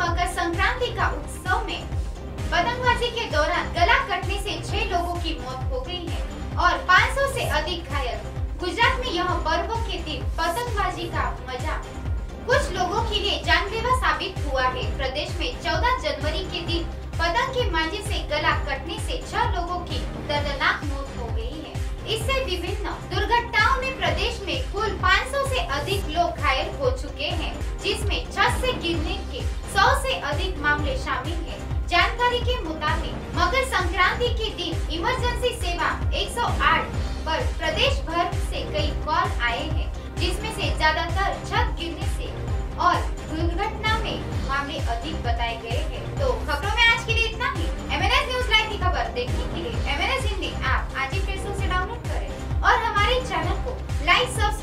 मकर संक्रांति का उत्सव में पतंगबाजी के दौरान गला कटने से 6 लोगों की मौत हो गई है और 500 से अधिक घायल। गुजरात में यह पर्व के दिन पतंगबाजी का मजा कुछ लोगों के लिए जानलेवा साबित हुआ है। प्रदेश में 14 जनवरी के दिन पतंग के मांझे से गला कटने से 6 लोगों की दर्दनाक मौत हो गई है। इससे विभिन्न दुर्घटनाओं में प्रदेश में कुल 500 से अधिक लोग घायल हो चुके हैं, जिसमें छत से गिरने के 100 से अधिक मामले शामिल हैं। जानकारी के मुताबिक मकर संक्रांति के दिन इमरजेंसी सेवा 108 पर प्रदेश भर से कई कॉल आए हैं, जिसमें से ज्यादातर छत गिरने से और दुर्घटना में मामले अधिक बताए गए हैं। तो खबरों में आज के लिए इतना ही। MNS न्यूज लाइव की खबर देखने के लिए MNS हिंदी ऐप आज ही प्ले स्टोर से डाउनलोड करें और हमारे चैनल को लाइक, सब्सक्राइब